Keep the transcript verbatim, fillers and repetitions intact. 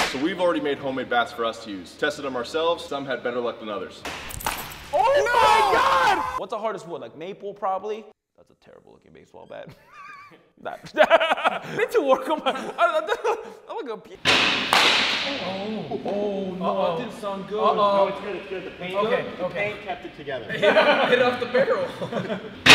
So we've already made homemade bats for us to use. Tested them ourselves, some had better luck than others. Oh no! My God! What's the hardest wood? Like maple, probably? That's a terrible looking baseball bat. I need to work on my. I'm like a. Oh, oh no! Uh-oh. That didn't sound good. Uh-oh. No, it's good. It's good. The paint. Okay. The Okay. paint kept it together. Hit off the barrel.